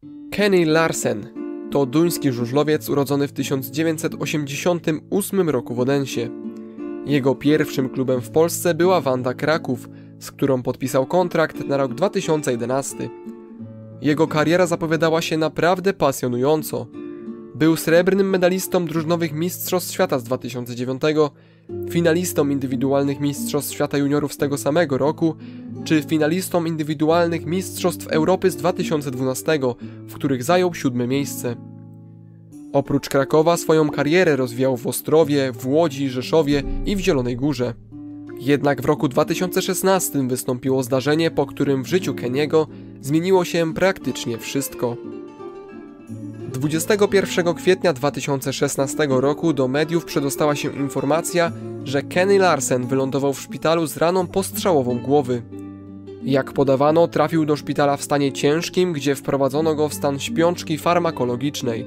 Kenny Larsen to duński żużlowiec urodzony w 1988 roku w Odensie. Jego pierwszym klubem w Polsce była Wanda Kraków, z którą podpisał kontrakt na rok 2011. Jego kariera zapowiadała się naprawdę pasjonująco. Był srebrnym medalistą drużynowych Mistrzostw Świata z 2009, finalistą indywidualnych Mistrzostw Świata Juniorów z tego samego roku, czy finalistą indywidualnych Mistrzostw Europy z 2012, w których zajął 7. miejsce. Oprócz Krakowa swoją karierę rozwijał w Ostrowie, w Łodzi, Rzeszowie i w Zielonej Górze. Jednak w roku 2016 wystąpiło zdarzenie, po którym w życiu Kenny'ego zmieniło się praktycznie wszystko. 21 kwietnia 2016 roku do mediów przedostała się informacja, że Kenny Larsen wylądował w szpitalu z raną postrzałową głowy. Jak podawano, trafił do szpitala w stanie ciężkim, gdzie wprowadzono go w stan śpiączki farmakologicznej.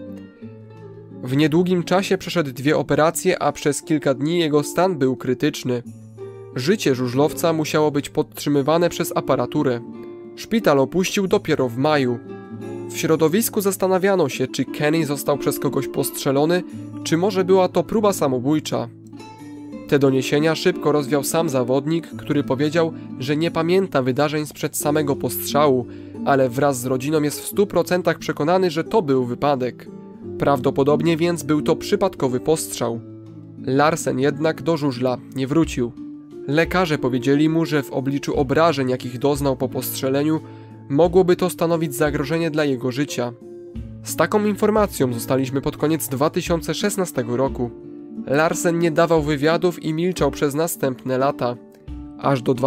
W niedługim czasie przeszedł 2 operacje, a przez kilka dni jego stan był krytyczny. Życie żużlowca musiało być podtrzymywane przez aparaturę. Szpital opuścił dopiero w maju. W środowisku zastanawiano się, czy Kenny został przez kogoś postrzelony, czy może była to próba samobójcza. Te doniesienia szybko rozwiał sam zawodnik, który powiedział, że nie pamięta wydarzeń sprzed samego postrzału, ale wraz z rodziną jest w 100% przekonany, że to był wypadek. Prawdopodobnie więc był to przypadkowy postrzał. Larsen jednak do żużla nie wrócił. Lekarze powiedzieli mu, że w obliczu obrażeń, jakich doznał po postrzeleniu, mogłoby to stanowić zagrożenie dla jego życia. Z taką informacją zostaliśmy pod koniec 2016 roku. Larsen nie dawał wywiadów i milczał przez następne lata, aż do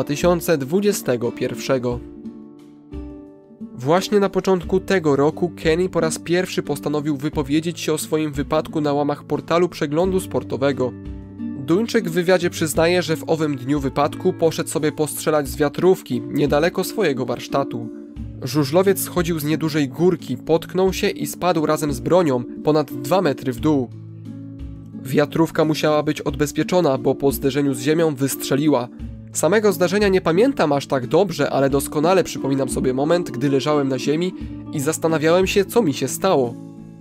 2021. Właśnie na początku tego roku Kenny po raz pierwszy postanowił wypowiedzieć się o swoim wypadku na łamach portalu przeglądu sportowego. Duńczyk w wywiadzie przyznaje, że w owym dniu wypadku poszedł sobie postrzelać z wiatrówki niedaleko swojego warsztatu. Żużlowiec schodził z niedużej górki, potknął się i spadł razem z bronią ponad 2 metry w dół. Wiatrówka musiała być odbezpieczona, bo po zderzeniu z ziemią wystrzeliła. Samego zdarzenia nie pamiętam aż tak dobrze, ale doskonale przypominam sobie moment, gdy leżałem na ziemi i zastanawiałem się, co mi się stało.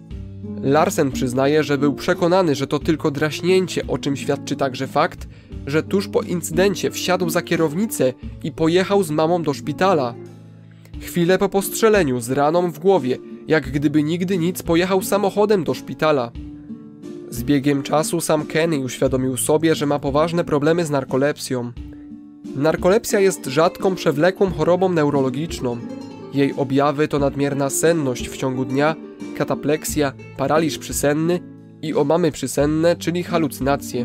Larsen przyznaje, że był przekonany, że to tylko draśnięcie, o czym świadczy także fakt, że tuż po incydencie wsiadł za kierownicę i pojechał z mamą do szpitala. Chwilę po postrzeleniu, z raną w głowie, jak gdyby nigdy nic, pojechał samochodem do szpitala. Z biegiem czasu sam Kenny uświadomił sobie, że ma poważne problemy z narkolepsją. Narkolepsja jest rzadką, przewlekłą chorobą neurologiczną. Jej objawy to nadmierna senność w ciągu dnia, katapleksja, paraliż przysenny i omamy przysenne, czyli halucynacje.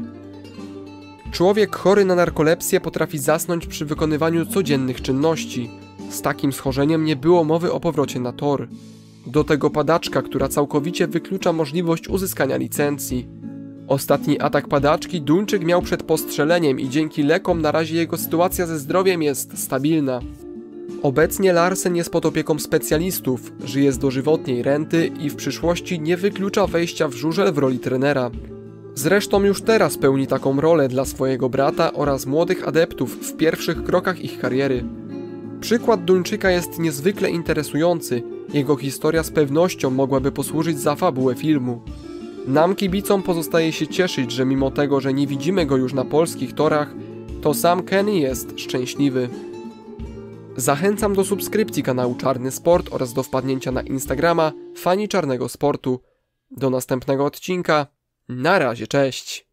Człowiek chory na narkolepsję potrafi zasnąć przy wykonywaniu codziennych czynności. Z takim schorzeniem nie było mowy o powrocie na tor. Do tego padaczka, która całkowicie wyklucza możliwość uzyskania licencji. Ostatni atak padaczki Duńczyk miał przed postrzeleniem i dzięki lekom na razie jego sytuacja ze zdrowiem jest stabilna. Obecnie Larsen jest pod opieką specjalistów, żyje z dożywotniej renty i w przyszłości nie wyklucza wejścia w żużel w roli trenera. Zresztą już teraz pełni taką rolę dla swojego brata oraz młodych adeptów w pierwszych krokach ich kariery. Przykład Duńczyka jest niezwykle interesujący, jego historia z pewnością mogłaby posłużyć za fabułę filmu. Nam kibicom pozostaje się cieszyć, że mimo tego, że nie widzimy go już na polskich torach, to sam Kenny jest szczęśliwy. Zachęcam do subskrypcji kanału Czarny Sport oraz do wpadnięcia na Instagrama Fani Czarnego Sportu. Do następnego odcinka. Na razie, cześć!